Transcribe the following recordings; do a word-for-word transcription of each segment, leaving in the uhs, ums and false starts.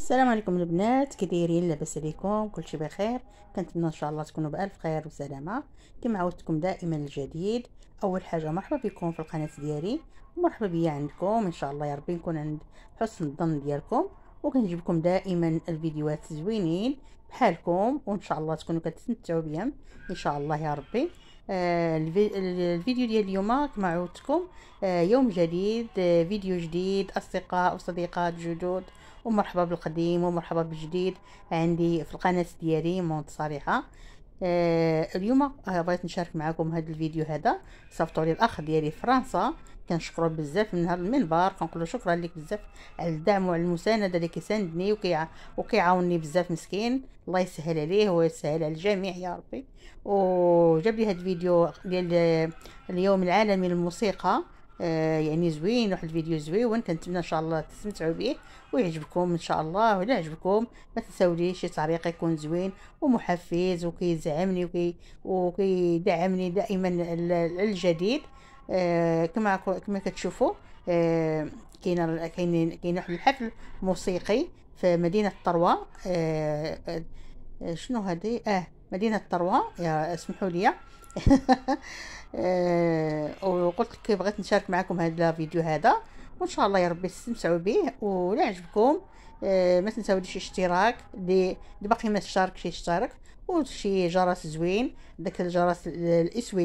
السلام عليكم البنات، كي دايرين؟ لاباس عليكم؟ كلشي بخير؟ كنتمنى ان شاء الله تكونوا بالف خير وسلامه. كما عودتكم دائما الجديد. اول حاجه مرحبا بكم في القناه ديالي، ومرحبا بيا عندكم. ان شاء الله يا ربي نكون عند حسن الظن ديالكم، وكنجيب لكم دائما الفيديوهات زوينين بحالكم، وان شاء الله تكونوا كتستمتعوا بهم ان شاء الله يا ربي. آه الفي- الفيديو ديال اليوم كما عودتكم، آه يوم جديد، آه فيديو جديد، اصدقاء وصديقات جدد، ومرحبا بالقديم ومرحبا بالجديد عندي في القناة ديالي مونت صريحة. آه اليوم آه بغيت نشارك معكم هذا الفيديو. هذا صيفطوا لي الاخ ديالي في فرنسا، كنشكرو بزاف من هذا المنبر، كنقول له شكرا لك بزاف على الدعم وعلى المسانده اللي كيساندني وكيع وكيعاونني بزاف. مسكين، الله يسهل عليه ويسهل على الجميع يا ربي. وجاب لي هذا الفيديو ديال اليوم العالمي للموسيقى. آه يعني زوين، واحد الفيديو زوين، كنتمنى ان شاء الله تستمتعوا به ويعجبكم ان شاء الله. ولا عجبكم ما تنساوليش شي تعليق يكون زوين ومحفز وكيزعمني وكي وكيدعمني دائما على الجديد. آه كما كما كتشوفوا، آه كاين كاين كاين واحد الحفل موسيقي في مدينة طروى. آه آه شنو هذه؟ اه مدينة طروى، يا اسمحوا لي. آه وقلت لك بغيت نشارك معكم هذا الفيديو هذا، وان شاء الله يا ربي تستمتعوا به. ولا عجبكم آه ما تنساوش اشتراك، اللي اللي باقي ما اشتركش يشترك، وشي جرس زوين، داك الجرس الاسود.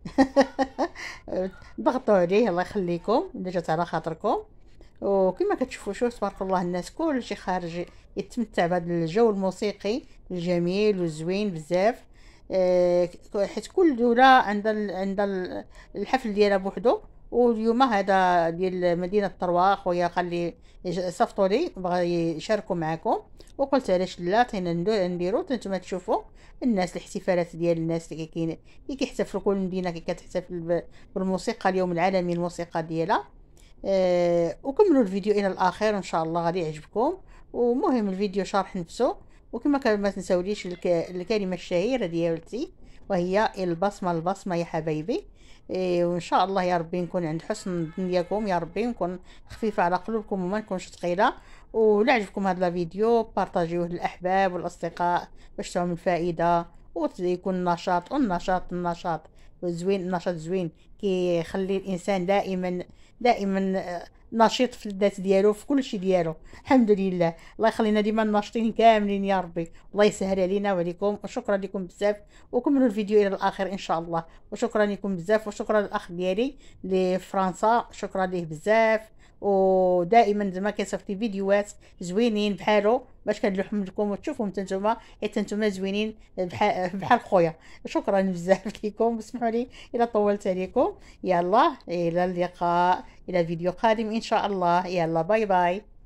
ضغطوا عليه، الله يخليكم اذا جات على خاطركم. وكما كتشوفوا شوف تبارك الله، الناس كلشي خارج يتمتع بهذا الجو الموسيقي الجميل والزوين بزاف. آه، حيت كل دولة عندها ال- عندها ال- الحفل ديالها بوحدو. واليوم هذا ديال مدينة طروى، خويا قال لي صيفطوا لي بغا يشاركوا معكم، وقلت علاش لا، تينا ندو- نديرو نتوما تشوفوا الناس، الاحتفالات ديال الناس اللي كاين اللي كيحتفلوا، كل مدينة كي كتحتفل ب- بالموسيقى، اليوم العالمي للموسيقى ديالها. آه وكملوا الفيديو الى الاخير ان شاء الله غادي يعجبكم. ومهم الفيديو شرح نفسه. وكما كان ما تنساوليش الك... الكلمه الشهيره ديالتي، وهي البصمه البصمه يا حبايبي. إيه وان شاء الله يا ربي نكون عند حسن الظن ديالكم يا ربي، نكون خفيفه على قلوبكم وما نكونش ثقيله. ولا عجبكم هذا الفيديو بارطاجيوه للاحباب والاصدقاء باش تعم الفائده ويكون نشاط. والنشاط النشاط زوين، النشاط زوين كيخلي الانسان دائما دائما آه، نشيط في الذات ديالو، في كل شيء ديالو. الحمد لله، الله يخلينا ديما ناشطين كاملين يا ربي، الله يسهل علينا وعليكم. وشكرا لكم بزاف، وكملوا الفيديو الى الاخر ان شاء الله. وشكرا لكم بزاف، وشكرا للاخ ديالي لفرنسا، شكرا ليه بزاف. ودائما زعما كيصيفط لي فيديوهات زوينين بحالو باش كنلوحهم لكم وتشوفهم حتى نتوما، حيت نتوما زوينين بحال بحال خويا. شكرا بزاف لكم، اسمحوا لي الا طولت عليكم. يلا الى اللقاء، الى فيديو قادم ان شاء الله. يلا باي باي.